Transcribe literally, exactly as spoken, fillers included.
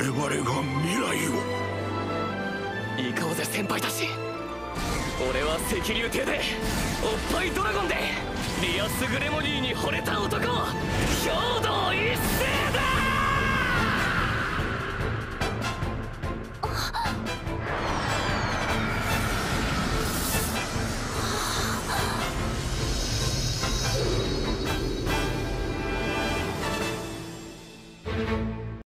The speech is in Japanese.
々が未来を。 行こうぜ先輩たち。俺は赤竜亭でおっぱいドラゴンでリアス・グレモニーに惚れた男、兵道。